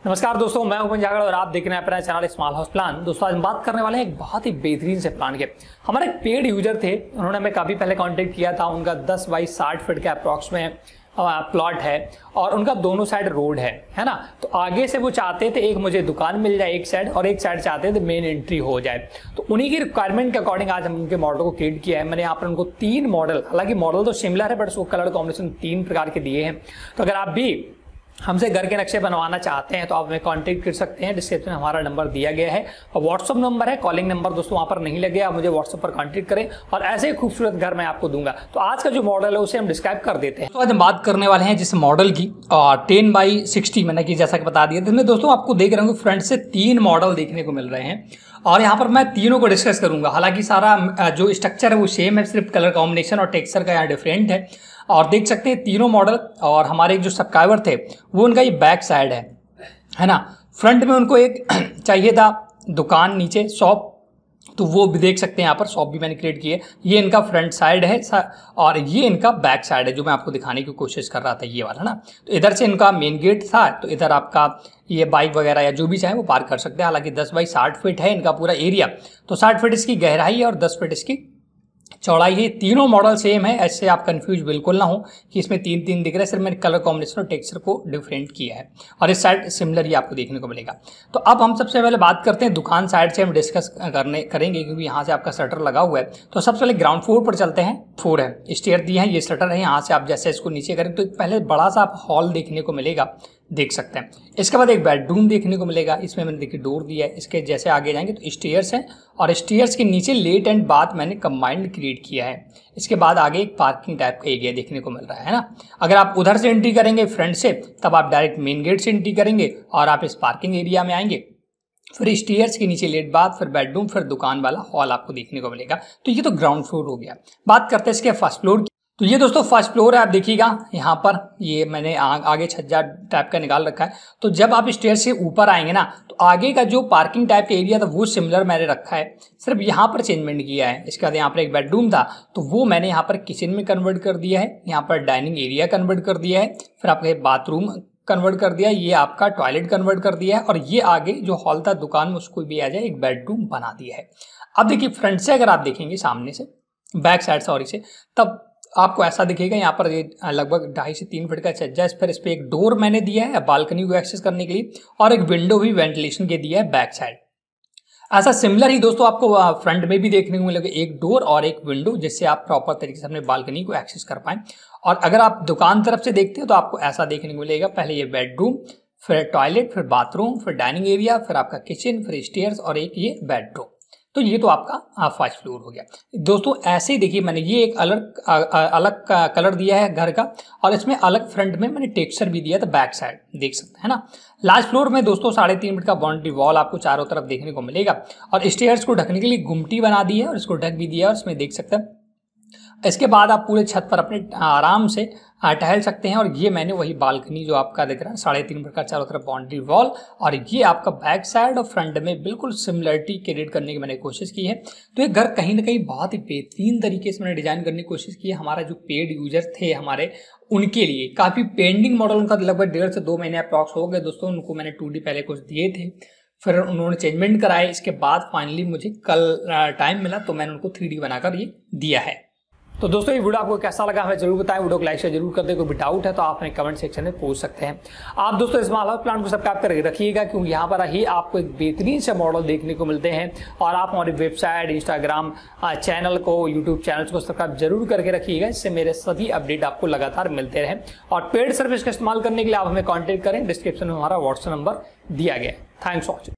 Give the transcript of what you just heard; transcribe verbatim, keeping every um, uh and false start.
नमस्कार दोस्तों, मैं हूं जागड़ और आप देख रहे हैं अपना चैनल स्मॉल हाउस प्लान। दोस्तों आज हम बात करने वाले हैं एक बहुत ही बेहतरीन से प्लान के। हमारे एक पेड यूजर थे, उन्होंने हमें काफ़ी पहले कांटेक्ट किया था। उनका दस बाई साठ फीट का अप्रॉक्स में प्लॉट है और उनका दोनों साइड रोड है है ना। तो आगे से वो चाहते थे एक मुझे दुकान मिल जाए एक साइड, और एक साइड चाहते थे मेन एंट्री हो जाए। तो उन्हीं की रिक्वायरमेंट के अकॉर्डिंग आज हम उनके मॉडल को क्रिएट किया है। मैंने यहाँ पर उनको तीन मॉडल, हालांकि मॉडल तो सिमिलर है बट उसको कलर कॉम्बिनेशन तीन प्रकार के दिए हैं। तो अगर आप भी हमसे घर के नक्शे बनवाना चाहते हैं तो आप हमें कांटेक्ट कर सकते हैं। डिस्क्रिप्शन में हमारा नंबर दिया गया है और व्हाट्सअप नंबर है, कॉलिंग नंबर दोस्तों वहां पर नहीं लगे, आप मुझे व्हाट्सअप पर कांटेक्ट करें और ऐसे ही खूबसूरत घर मैं आपको दूंगा। तो आज का जो मॉडल है उसे हम डिस्क्राइब कर देते हैं। तो आज हम बात करने वाले हैं जिस मॉडल की और टेन बाई सिक्सटी मैंने कि जैसा कि बता दिया। इसमें दोस्तों आपको देख रहे होंगे फ्रंट से तीन मॉडल देखने को मिल रहे हैं और यहाँ पर मैं तीनों को डिस्कस करूंगा। हालांकि सारा जो स्ट्रक्चर है वो सेम है, सिर्फ कलर कॉम्बिनेशन और टेक्सचर का यहाँ डिफरेंट है। और देख सकते हैं तीनों मॉडल। और हमारे एक जो सब्सक्राइबर थे वो उनका ये बैक साइड है है ना। फ्रंट में उनको एक चाहिए था दुकान, नीचे शॉप, तो वो भी देख सकते हैं यहाँ पर शॉप भी मैंने क्रिएट की है। ये इनका फ्रंट साइड है और ये इनका बैक साइड है जो मैं आपको दिखाने की कोशिश कर रहा था, ये वाला ना। तो इधर से इनका मेन गेट था, तो इधर आपका ये बाइक वगैरह या जो भी चाहे वो पार्क कर सकते हैं। हालांकि दस बाई साठ फीट है इनका पूरा एरिया, तो साठ फीट इसकी गहराई है और दस फीट इसकी चौड़ाई है। तीनों मॉडल सेम है, ऐसे आप कंफ्यूज बिल्कुल ना हो कि इसमें तीन तीन दिख रहे हैं। सिर्फ मैंने कलर कॉम्बिनेशन और टेक्सचर को डिफरेंट किया है और इस साइड सिमिलर ही आपको देखने को मिलेगा। तो अब हम सबसे पहले बात करते हैं दुकान साइड से, हम डिस्कस करने करेंगे क्योंकि यहाँ से आपका शटर लगा हुआ है। तो सबसे पहले ग्राउंड फ्लोर पर चलते हैं। फ्लोर है, स्टेयर दिए हैं, ये शटर है। यहाँ से आप जैसे इसको नीचे करें तो पहले बड़ा सा आप हॉल देखने को मिलेगा, देख सकते हैं। इसके बाद एक बेडरूम देखने को मिलेगा, इसमें मैंने देखिए डोर दिया है। इसके जैसे आगे जाएंगे तो स्टेयर्स हैं और स्टेयर्स के नीचे लेट एंड बाथ मैंने कंबाइंड क्रिएट किया है। इसके बाद आगे एक पार्किंग टाइप का एरिया देखने को मिल रहा है ना। अगर आप उधर से एंट्री करेंगे फ्रंट से, तब आप डायरेक्ट मेन गेट से एंट्री करेंगे और आप इस पार्किंग एरिया में आएंगे। फिर स्टेयर्स के नीचे लेट बाथ, फिर बेडरूम, फिर दुकान वाला हॉल आपको देखने को मिलेगा। तो ये तो ग्राउंड फ्लोर हो गया। बात करते हैं इसके फर्स्ट फ्लोर की। तो ये दोस्तों फर्स्ट फ्लोर है, आप देखिएगा यहाँ पर ये मैंने आ, आगे छज्जा टाइप का निकाल रखा है। तो जब आप स्टेयर से ऊपर आएंगे ना तो आगे का जो पार्किंग टाइप का एरिया था वो सिमिलर मैंने रखा है, सिर्फ यहाँ पर चेंजमेंट किया है। इसके बाद यहाँ पर एक बेडरूम था तो वो मैंने यहाँ पर किचन में कन्वर्ट कर दिया है, यहाँ पर डाइनिंग एरिया कन्वर्ट कर दिया है, फिर आपका बाथरूम कन्वर्ट कर दिया, ये आपका टॉयलेट कन्वर्ट कर दिया है और ये आगे जो हॉल था दुकान में उसको भी आ जाए एक बेडरूम बना दिया है। अब देखिए फ्रंट से अगर आप देखेंगे, सामने से बैक साइड सॉरी से, तब आपको ऐसा दिखेगा। यहाँ पर ये लगभग ढाई से तीन फीट का छज्जा, इस पर इस पर एक डोर मैंने दिया है बालकनी को एक्सेस करने के लिए और एक विंडो भी वेंटिलेशन के दिया है बैक साइड। ऐसा सिमिलर ही दोस्तों आपको फ्रंट में भी देखने को मिलेगा, एक डोर और एक विंडो, जिससे आप प्रॉपर तरीके से अपने बालकनी को एक्सेस कर पाएं। और अगर आप दुकान तरफ से देखते हैं तो आपको ऐसा देखने को मिलेगा, पहले ये बेडरूम, फिर टॉयलेट, फिर बाथरूम, फिर डाइनिंग एरिया, फिर आपका किचन, फिर स्टेयर्स और एक ये बेडरूम। तो ये तो आपका फर्स्ट फ्लोर हो गया दोस्तों। ऐसे ही देखिए मैंने ये एक अलग अलग कलर दिया है घर का और इसमें अलग फ्रंट में मैंने टेक्सचर भी दिया था, बैक साइड देख सकते हैं ना। लास्ट फ्लोर में दोस्तों साढ़े तीन फीट का बाउंड्री वॉल आपको चारों तरफ देखने को मिलेगा और स्टेयर्स को ढकने के लिए गुमटी बना दी है और इसको ढक भी दिया है और इसमें देख सकते हैं। इसके बाद आप पूरे छत पर अपने आराम से टहल सकते हैं और ये मैंने वही बालकनी जो आपका दिख रहा है साढ़े तीन फीट का चारों तरफ बाउंड्री वॉल और ये आपका बैक साइड और फ्रंट में बिल्कुल सिमिलरिटी क्रिएट करने की मैंने कोशिश की है। तो ये घर कहीं ना कहीं बहुत ही बेहतरीन तरीके से मैंने डिजाइन करने की कोशिश की है। हमारा जो पेड यूजर थे हमारे, उनके लिए काफ़ी पेंडिंग मॉडल उनका लगभग डेढ़ से दो महीने अप्रॉक्स हो गए दोस्तों। उनको मैंने टू डी पहले कुछ दिए थे, फिर उन्होंने चेंजमेंट कराए। इसके बाद फाइनली मुझे कल टाइम मिला तो मैंने उनको थ्री डी बनाकर ये दिया है। तो दोस्तों ये वीडियो आपको कैसा लगा हमें जरूर बताएं। वीडियो को लाइक शेयर जरूर कर दें। कोई भी डाउट है तो आप हमें कमेंट सेक्शन में पूछ सकते हैं। आप दोस्तों स्मॉल हाउस प्लान को सब्सक्राइब करके रखिएगा क्योंकि यहाँ पर ही आपको एक बेहतरीन से मॉडल देखने को मिलते हैं और आप हमारी वेबसाइट, इंस्टाग्राम चैनल को, यूट्यूब चैनल को सब्सक्राइब जरूर करके रखिएगा, इससे मेरे सभी अपडेट आपको लगातार मिलते रहें। और पेड सर्विस का इस्तेमाल करने के लिए आप हमें कॉन्टेक्ट करें, डिस्क्रिप्शन में हमारा व्हाट्सएप नंबर दिया गया है। Thanks for watching.